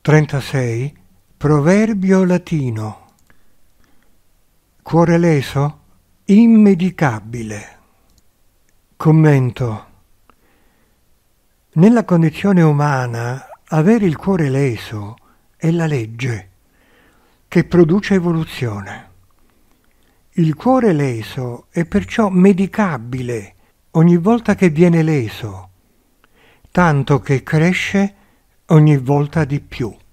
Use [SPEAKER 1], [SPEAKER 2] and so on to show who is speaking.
[SPEAKER 1] 36. Proverbio latino. Cuore leso, immedicabile. Commento. Nella condizione umana, avere il cuore leso è la legge che produce evoluzione. Il cuore leso è perciò medicabile ogni volta che viene leso, tanto che cresce ogni volta di più.